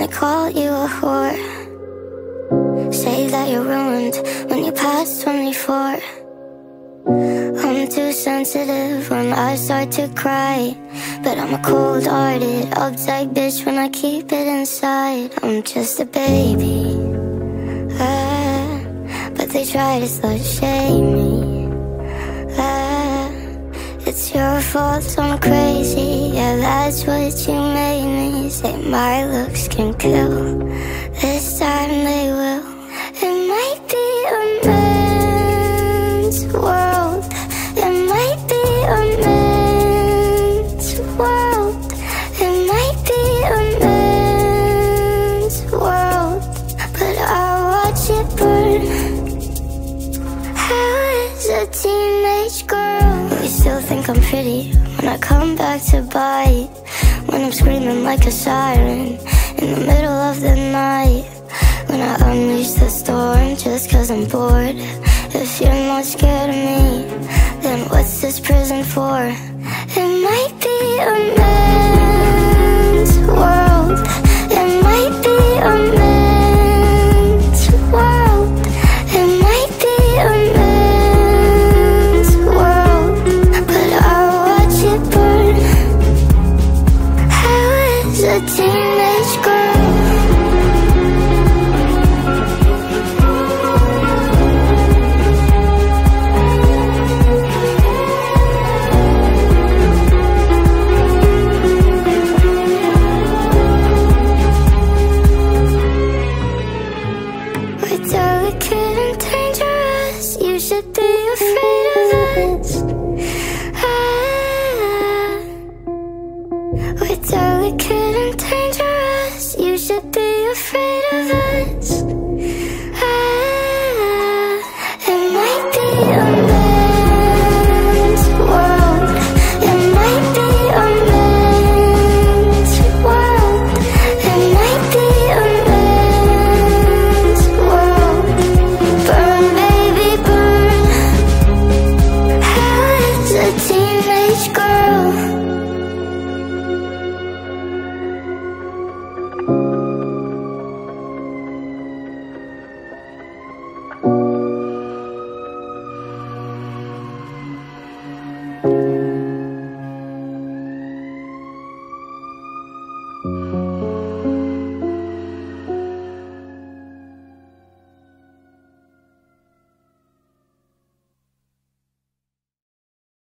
call you a whore. Say that you're ruined when you pass 24. I'm too sensitive when I start to cry, but I'm a cold-hearted, uptight bitch when I keep it inside. I'm just a baby, but they try to slut shame me. It's your fault, so I'm crazy. Yeah, that's what you made me. Say my looks can kill. This time they will. It might be a man's world. It might be a man's world. It might be a man's world, but I watch it burn. How is a teenage girl? You still think I'm pretty when I come back to bite, when I'm screaming like a siren in the middle of the night, when I unleash the storm just cause I'm bored. If you're not scared of me, then what's this prison for? It might be a man's world. It might be a man's world. It might be a man's world, but I watch it burn. How is a teenage girl? We're delicate and dangerous. You should be afraid of us.